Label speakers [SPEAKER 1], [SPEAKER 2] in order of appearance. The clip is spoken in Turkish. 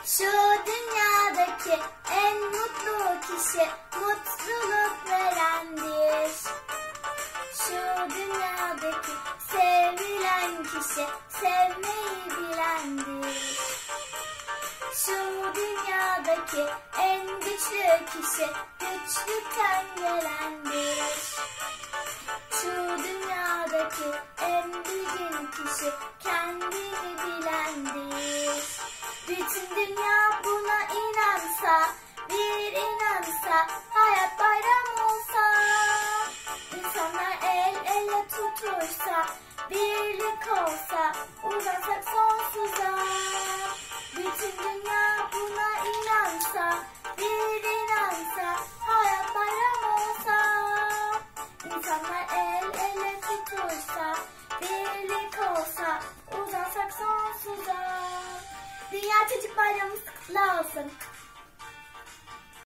[SPEAKER 1] Şu dünyadaki en mutlu kişi mutluluk verendir. Şu dünyadaki sevilen kişi sevmeyi bilendir. Şu dünyadaki en güçlü kişi güçlükten gelendir. Şu dünyadaki en bilgin kişi kendini bilendir. Bütün dünya buna inansa, bir inansa, hayat bayram olsa, insanlar el ele tutuşsa, birlik olsa, uzansak sonsuza. Bütün dünya buna inansa, bir inansa, hayat bayram olsa, insanlar el ele tutuşsa, birlik olsa, uzansak sonsuza. Dünya Çocuk Bayramımız kutlu olsun.